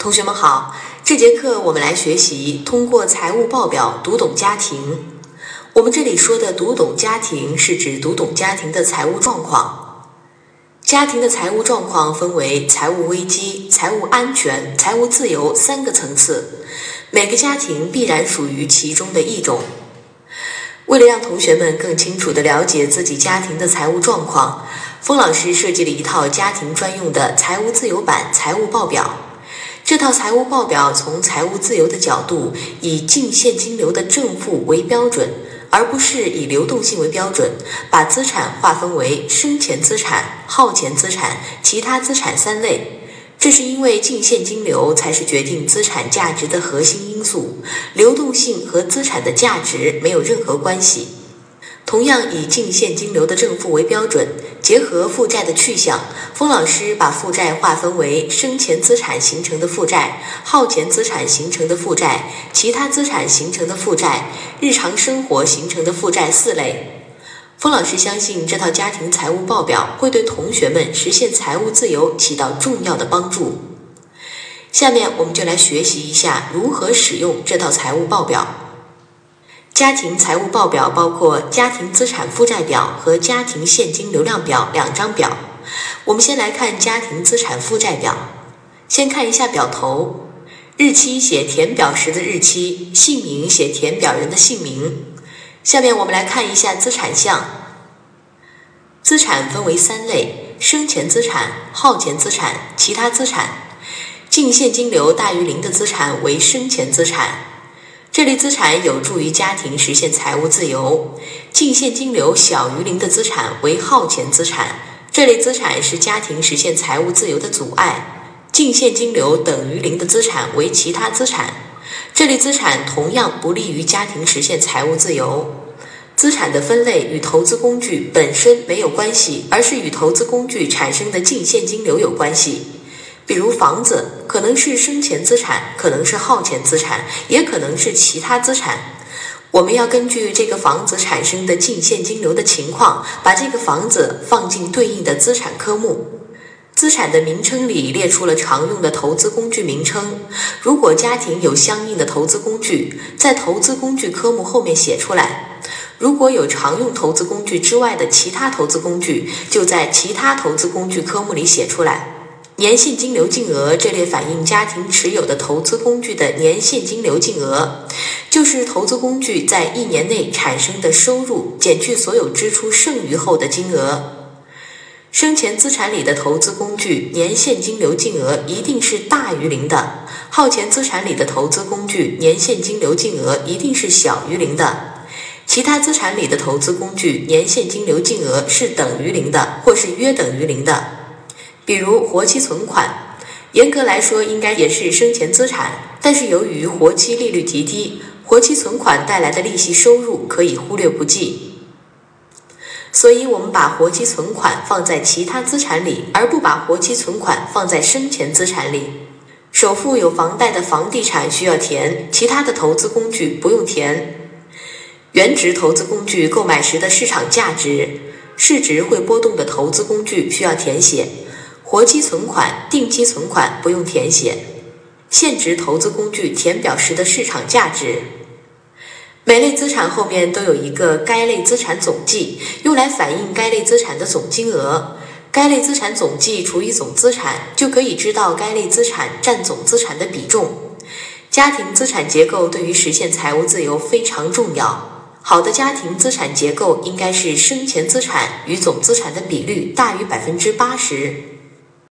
同学们好，这节课我们来学习通过财务报表读懂家庭。我们这里说的读懂家庭是指读懂家庭的财务状况。家庭的财务状况分为财务危机、财务安全、财务自由3个层次，每个家庭必然属于其中的一种。为了让同学们更清楚地了解自己家庭的财务状况，封老师设计了一套家庭专用的财务自由版财务报表。这套财务报表从财务自由的角度，以净现金流的正负为标准，而不是以流动性为标准，把资产划分为生前资产、耗钱资产、其他资产3类。这是因为净现金流才是决定资产价值的核心因素，流动性和资产的价值没有任何关系。同样以净现金流的正负为标准，结合负债的去向，封老师把负债划分为生前资产形成的负债、耗钱资产形成的负债、其他资产形成的负债、日常生活形成的负债4类。封老师相信这套家庭财务报表会对同学们实现财务自由起到重要的帮助。下面我们就来学习一下如何使用这套财务报表。家庭财务报表包括家庭资产负债表和家庭现金流量表2张表。我们先来看家庭资产负债表。先看一下表头，日期写填表时的日期，姓名写填表人的姓名。下面我们来看一下资产项。资产分为3类，生前资产、耗钱资产、其他资产。净现金流大于0的资产为生前资产，这类资产有助于家庭实现财务自由。净现金流小于0的资产为耗钱资产，这类资产是家庭实现财务自由的阻碍。净现金流等于0的资产为其他资产，这类资产同样不利于家庭实现财务自由。资产的分类与投资工具本身没有关系，而是与投资工具产生的净现金流有关系。比如房子可能是生前资产，可能是耗钱资产，也可能是其他资产。我们要根据这个房子产生的净现金流的情况，把这个房子放进对应的资产科目。资产的名称里列出了常用的投资工具名称，如果家庭有相应的投资工具，在投资工具科目后面写出来。如果有常用投资工具之外的其他投资工具，就在其他投资工具科目里写出来。年现金流净额这列反映家庭持有的投资工具的年现金流净额，就是投资工具在1年内产生的收入减去所有支出剩余后的金额。生前资产里的投资工具年现金流净额一定是大于0的，耗钱资产里的投资工具年现金流净额一定是小于0的。其他资产里的投资工具年现金流净额是等于0的，或是约等于0的。比如活期存款，严格来说应该也是生前资产，但是由于活期利率极低，活期存款带来的利息收入可以忽略不计。所以我们把活期存款放在其他资产里，而不把活期存款放在生前资产里。首付有房贷的房地产需要填，其他的投资工具不用填。原值投资工具购买时的市场价值，市值会波动的投资工具需要填写。活期存款、定期存款不用填写。现值投资工具填表时的市场价值。每类资产后面都有一个该类资产总计，用来反映该类资产的总金额。该类资产总计除以总资产，就可以知道该类资产占总资产的比重。家庭资产结构对于实现财务自由非常重要。好的家庭资产结构应该是生前资产与总资产的比率大于80%。